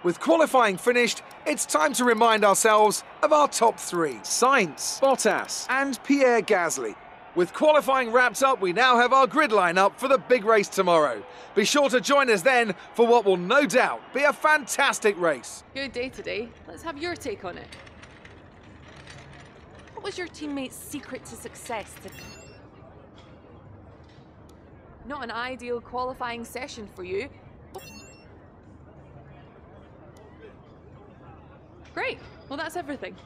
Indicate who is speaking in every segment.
Speaker 1: With qualifying finished, it's time to remind ourselves of our top three: Sainz, Bottas and Pierre Gasly. With qualifying wrapped up, we now have our grid lineup for the big race tomorrow. Be sure to join us then for what will no doubt be a fantastic race.
Speaker 2: Good day today. Let's have your take on it. What was your teammate's secret to success today? Not an ideal qualifying session for you. Great. Well, that's everything.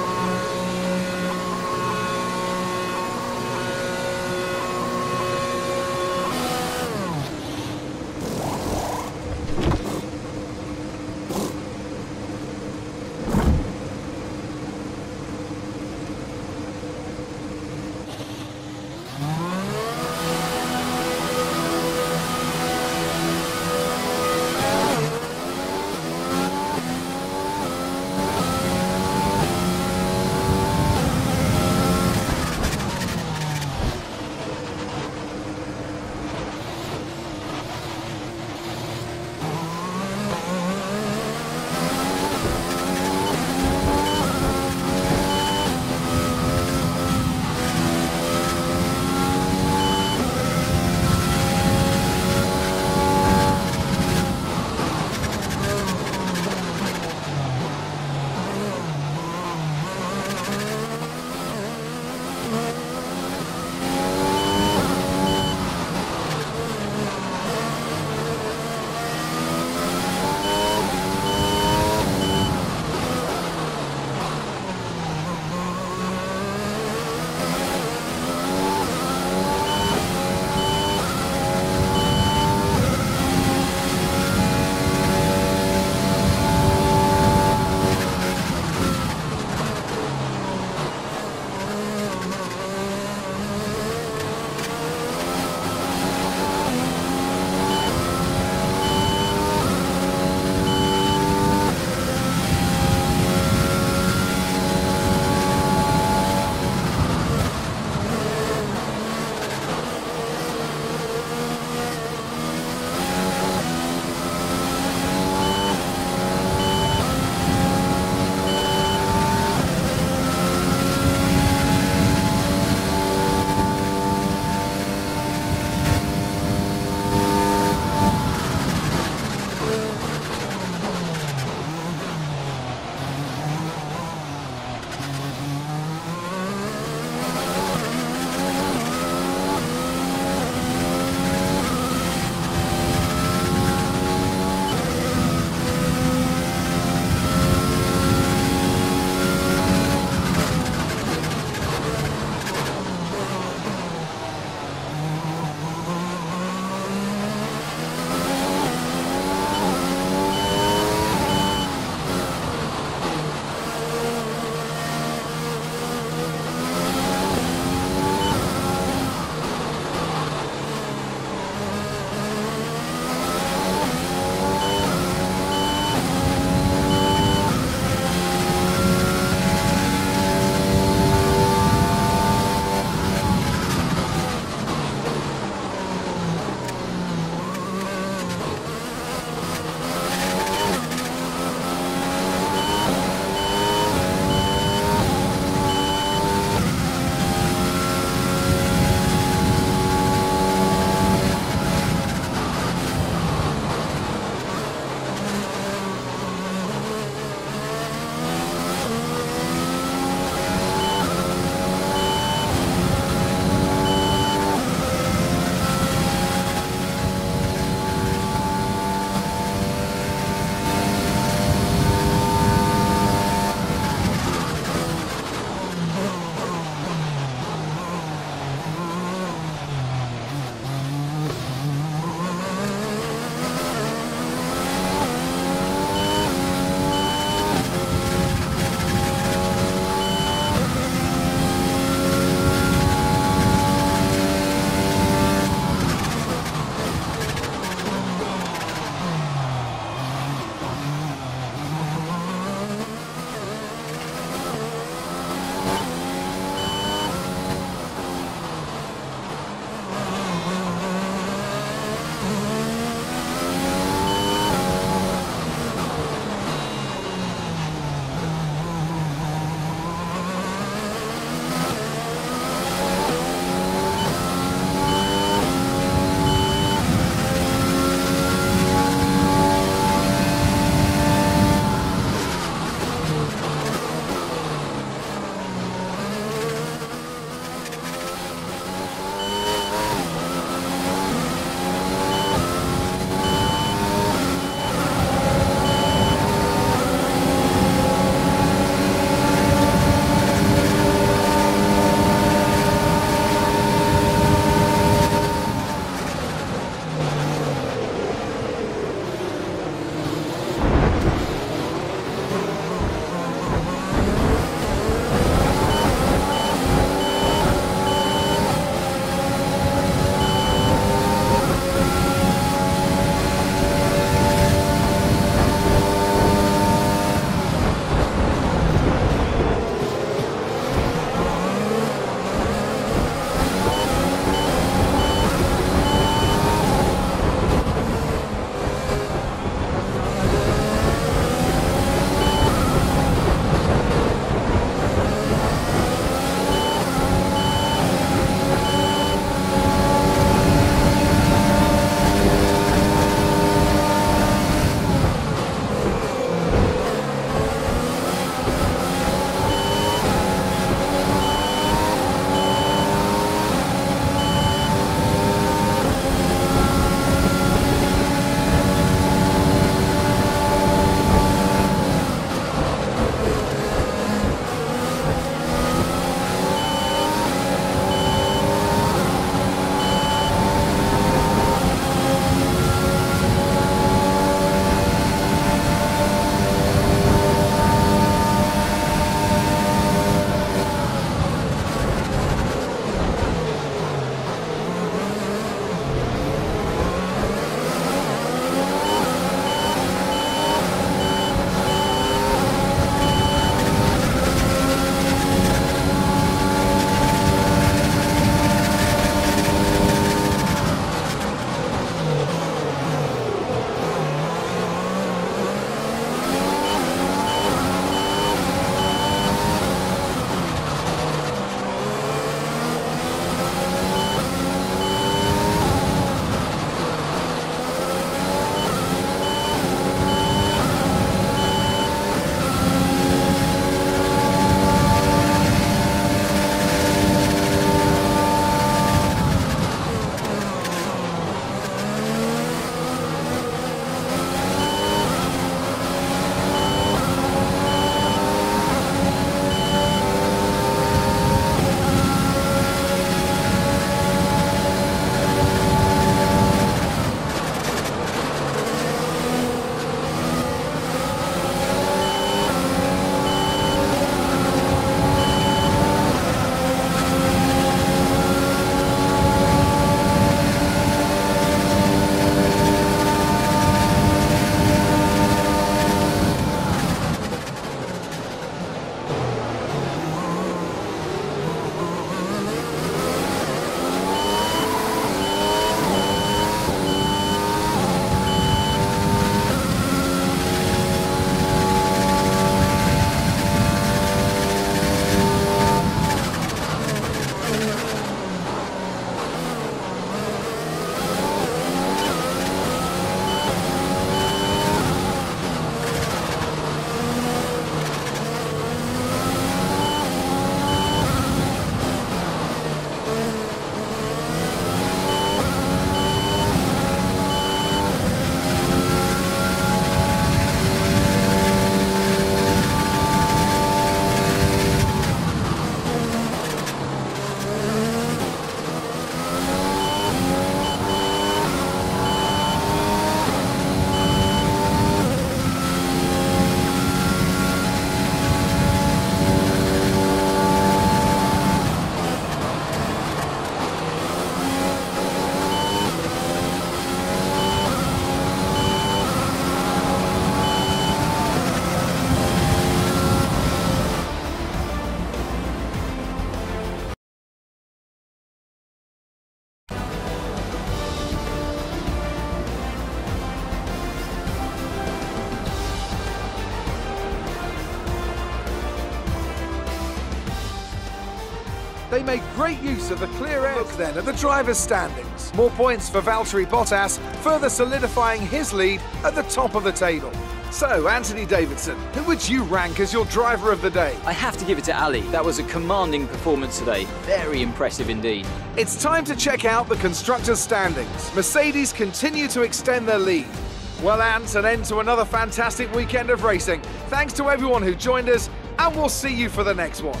Speaker 1: they made great use of the clear air. Look then at the driver's standings. More points for Valtteri Bottas, further solidifying his lead at the top of the table. So, Anthony Davidson, who would you rank as your driver of the day?
Speaker 3: I have to give it to Ali. That was a commanding performance today. Very impressive indeed.
Speaker 1: It's time to check out the constructors' standings. Mercedes continue to extend their lead. Well, Ant, an end to another fantastic weekend of racing. Thanks to everyone who joined us, and we'll see you for the next one.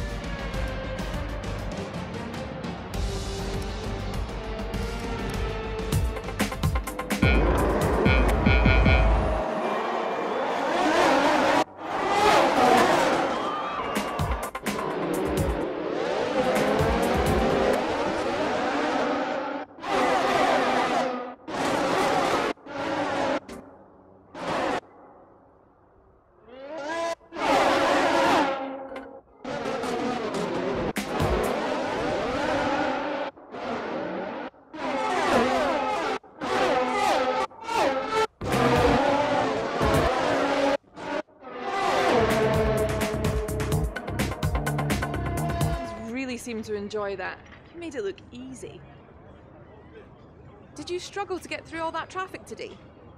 Speaker 2: Seem to enjoy that. You made it look easy. Did you struggle to get through all that traffic today?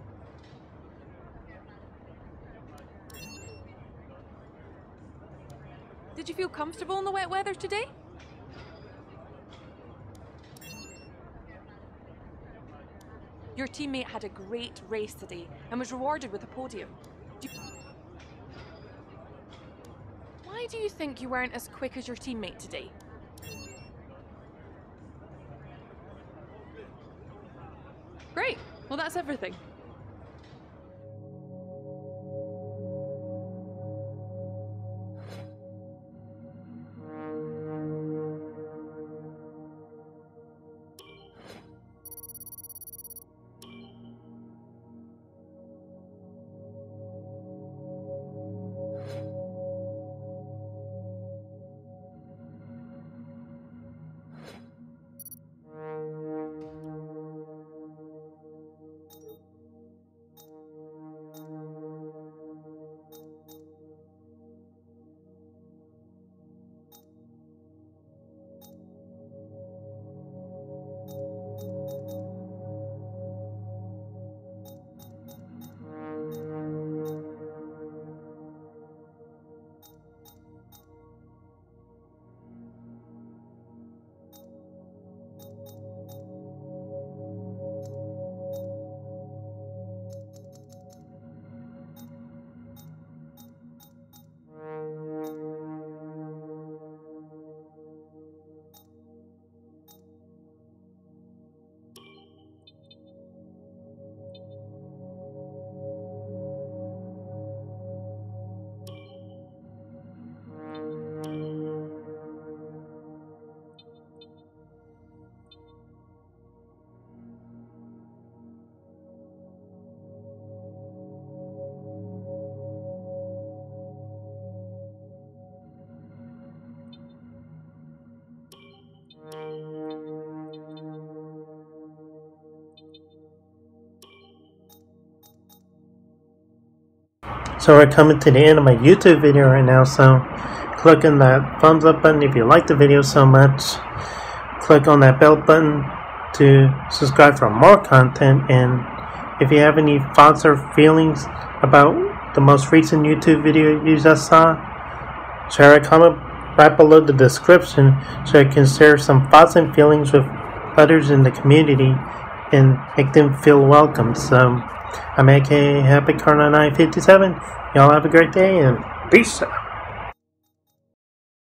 Speaker 2: Did you feel comfortable in the wet weather today? Your teammate had a great race today and was rewarded with a podium. Why do you think you weren't as quick as your teammate today? Great. Well, that's everything.
Speaker 4: So we're coming to the end of my YouTube video right now, so click on that thumbs up button if you like the video so much. Click on that bell button to subscribe for more content, and if you have any thoughts or feelings about the most recent YouTube video you just saw, share a comment right below the description so I can share some thoughts and feelings with others in the community and make them feel welcome. So I'm aka Happy Car 957. Y'all have a great day and peace out.